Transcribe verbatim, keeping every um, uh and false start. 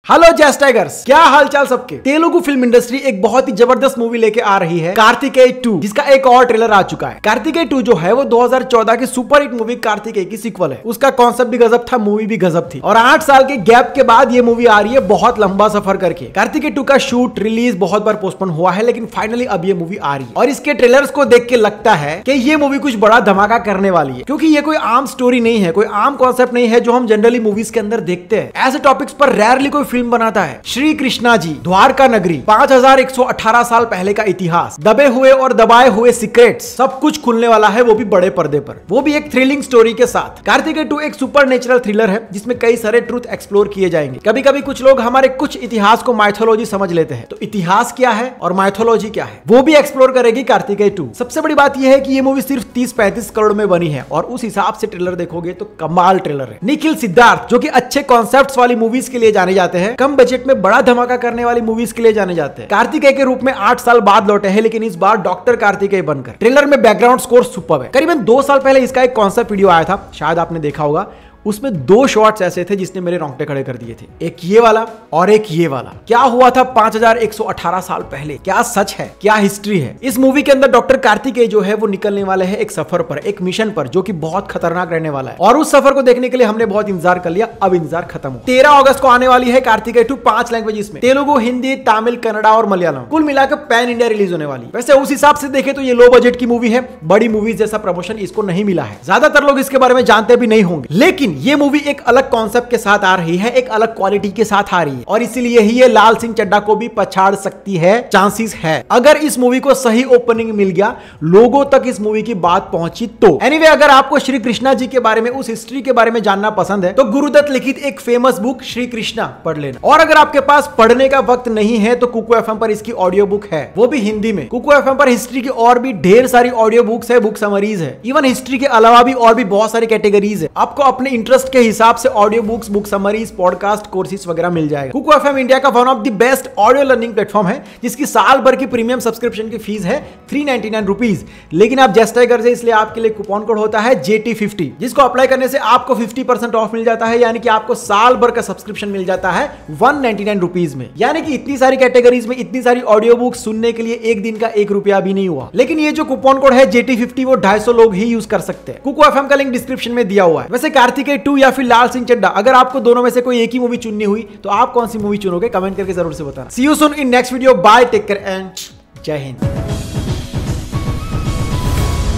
Hello जैस tigers, क्या हालचाल सबके। तेलुगु फिल्म इंडस्ट्री एक बहुत ही जबरदस्त मूवी लेके आ रही है कार्तिकेय टू, जिसका एक और ट्रेलर आ चुका है। कार्तिकेय टू जो है वो दो हज़ार चौदह की सुपर हिट मूवी कार्तिकेय की सीक्वल है। उसका कॉन्सेप्ट भी गजब था, मूवी भी गजब थी, और आठ साल के गैप के बाद ये मूवी आ रही है बहुत लंबा सफर करके। कार्तिकेय टू का शूट रिलीज बहुत बार पोस्टपोन हुआ है, लेकिन फाइनली अब ये मूवी आ रही है और इसके ट्रेलर्स को देख के लगता है कि ये मूवी कुछ बड़ा धमाका करने वाली है, क्योंकि ये कोई आम स्टोरी नहीं है, कोई आम कॉन्सेप्ट नहीं है जो हम जनरली मूवीज के अंदर देखते हैं। ऐसे टॉपिक्स पर रेयरली कोई फिल्म बनाता है। श्री कृष्णा जी, द्वारका नगरी, पांच हज़ार एक सौ अठारह साल पहले का इतिहास, दबे हुए और दबाए हुए सीक्रेट्स, सब कुछ खुलने वाला है, वो भी बड़े पर्दे पर, वो भी एक थ्रिलिंग स्टोरी के साथ। कार्तिकेय टू एक सुपरनेचुरल थ्रिलर है जिसमें कई सारे ट्रूथ एक्सप्लोर किए जाएंगे। कभी कभी कुछ लोग हमारे कुछ इतिहास को माइथोलॉजी समझ लेते हैं, तो इतिहास क्या है और माइथोलॉजी क्या है वो भी एक्सप्लोर करेगी कार्तिकेय टू। सबसे बड़ी बात यह है कि ये मूवी सिर्फ तीस पैंतीस करोड़ में बनी है, और उस हिसाब से ट्रेलर देखोगे तो कमाल ट्रेलर है। निखिल सिद्धार्थ जो कि अच्छे कॉन्सेप्ट्स वाली मूवीज के लिए जाने जाते हैं, कम बजट में बड़ा धमाका करने वाली मूवीज के लिए जाने जाते हैं, कार्तिकेय के रूप में आठ साल बाद लौटे हैं, लेकिन इस बार डॉक्टर कार्तिकेय बनकर। ट्रेलर में बैकग्राउंड स्कोर सुपर्ब है। करीबन दो साल पहले इसका एक कॉन्सेप्ट वीडियो आया था, शायद आपने देखा होगा। उसमें दो शॉट्स ऐसे थे जिसने मेरे रोंगटे खड़े कर दिए थे, एक ये वाला और एक ये वाला। क्या हुआ था पांच हज़ार एक सौ अठारह साल पहले, क्या सच है, क्या हिस्ट्री है। इस मूवी के अंदर डॉक्टर कार्तिकेय जो है वो निकलने वाले हैं एक सफर पर, एक मिशन पर, जो कि बहुत खतरनाक रहने वाला है, और उस सफर को देखने के लिए हमने बहुत इंतजार कर लिया। अब इंतजार खत्म हो। तेरह अगस्त को आने वाली है कार्तिकेय टू, पांच लैंग्वेजेस में, तेलुगु, हिंदी, तमिल, कन्नड़ा और मलयालम, कुल मिलाकर पैन इंडिया रिलीज होने वाली। वैसे उस हिसाब से देखे तो ये लो बजट की मूवी है, बड़ी मूवीज जैसा प्रमोशन इसको नहीं मिला है, ज्यादातर लोग इसके बारे में जानते भी नहीं होंगे। लेकिन ये मूवी एक अलग कॉन्सेप्ट के साथ आ रही है, एक अलग क्वालिटी के साथ आ रही है, और इसीलिए ही ये लाल सिंह चड्ढा को भी पछाड़ सकती है, चांसेस है। अगर इस मूवी को सही ओपनिंग मिल गया, लोगों तक इस मूवी की बात पहुंची तो। एनीवे anyway, अगर आपको श्री कृष्णा जी के बारे में, उस हिस्ट्री के बारे में जानना पसंद है, तो गुरुदत्त लिखित एक फेमस बुक श्री कृष्णा पढ़ लेना। और अगर आपके पास पढ़ने का वक्त नहीं है तो कुकू एफएम पर इसकी ऑडियो बुक है, वो भी हिंदी में। कुकू एफएम पर हिस्ट्री की और भी ढेर सारी ऑडियो बुक्स है, बुक समरीज है, इवन हिस्ट्री के अलावा भी और भी बहुत सारी कैटेगरीज है। आपको अपने इंटरेस्ट के हिसाब से audio books, book summaries, podcast, courses वगैरह मिल जाएगा। कुकू एफएम इंडिया का one of the best audio learning platform है, जिसकी साल भर की प्रीमियम सब्सक्रिप्शन की फीस है थ्री नाइनटी नाइन रुपीज। लेकिन आप जस्ट टाइगर से, इसलिए आपके लिए कूपन कोड होता है जे टी फिफ्टी, जिसको अप्लाई करने से आपको फिफ्टी परसेंट ऑफ मिल जाता है, यानी कि आपको साल भर का सब्सक्रिप्शन मिल जाता है वन नाइनटी नाइन रुपीज में। यानी कि इतनी सारी कैटेगरीज में इतनी सारी ऑडियो बुक सुनने के लिए एक दिन का एक रुपया भी नहीं हुआ। लेकिन ये जो कूपन कोड है जे टी फिफ्टी, वो ढाई सौ लोग ही यूज कर सकते हैं। कुकू एफएम का लिंक डिस्क्रिप्शन में दिया हुआ है। वैसे कार्तिकेय टू या फिर लाल सिंह चड्ढा, अगर आपको दोनों में से कोई एक ही मूवी चुननी हुई तो आप कौन सी मूवी चुनोगे, कमेंट करके जरूर से बताना। See you soon in next video, bye, take care and जय हिंद।